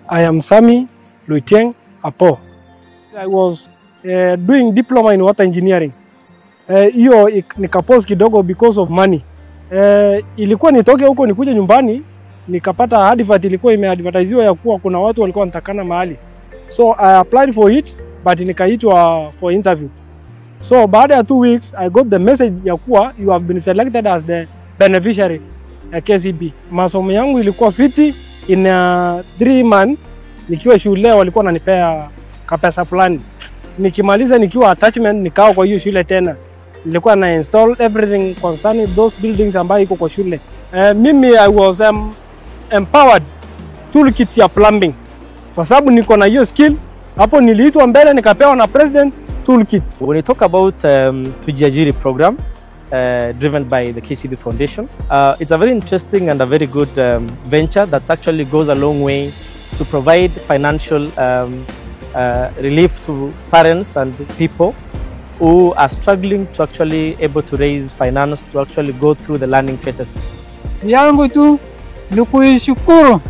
I am Sammy Lotieng Apo. I was doing diploma in water engineering. Hiyo nikapause kidogo because of money. Ilikuwa nitoke huko nikuje nyumbani, nikapata advert ilikuwa imeadvertisewa ya kuwa kuna watu walikuwa wanatakana mahali. So I applied for it, but nikaitwa for interview. So baada ya 2 weeks, I got the message ya kuwa you have been selected as the beneficiary ya KCB. Masomo yangu ilikuwa fiti in 3 months. Nikiwa shule walikuwa wananipea kapesa fulani. Nikimaliza nikiwa attachment nikao kwa hiyo shule tena. Nilikuwa na install everything concerning those buildings ambayo iko kwa shule. Mimi I was empowered toolkit ya plumbing. Kwa sababu niko na hiyo skill, hapo niliitwa mbele nikapewa na president toolkit. When you talk about Tujiajiri program driven by the KCB Foundation, it's a very interesting and a very good venture that actually goes a long way to provide financial relief to parents and people who are struggling to actually able to raise finance to actually go through the learning phases. Yangu tu ni kuishukuru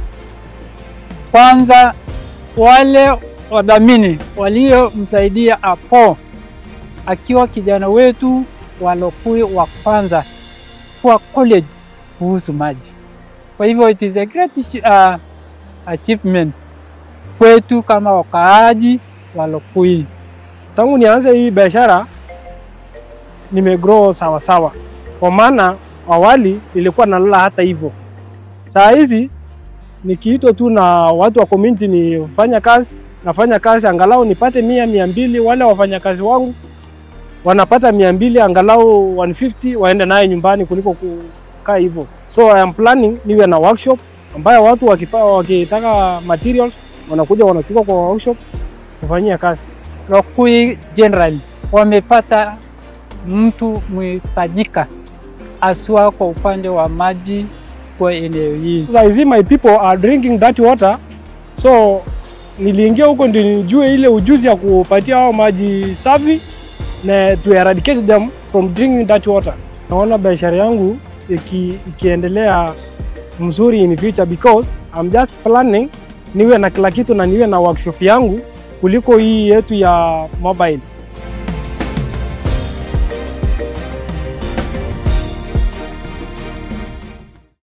kwanza wale wadhamini waliomsaidia Apo akiwa kijana wetu wa Lokwii wa kwanza kwa college kuhusu maji. Kwa hivyo it is a great achievement kwetu kama wakaaji wa Lokwii. Tangu nianze hii biashara nimegrow sawa sawa. Kwa maana awali ilikuwa nalala hata hivyo. Saa hizi nikiitwa tu na watu wa community nafanya kazi angalau nipate 100 200, wale wafanyakazi wangu wanapata 200 angalau 150 waende naye nyumbani kuliko kukaa hivyo. So I am planning niwe na workshop ambayo watu wakitaka materials wanakuja wanachukua kwa workshop kufanyia kazi. Lokwii generally wamepata mtu mtajika aswa kwa upande wa maji kwa eneo hili. So I see my people are drinking dirty water, so niliingia huko ndio nijue ile ujuzi ya kupatia hao maji safi na to eradicate them from drinking dirty water. Naona biashara yangu ikiendelea mzuri in future because I'm just planning niwe na kila kitu na niwe na workshop yangu kuliko hii yetu ya mobile.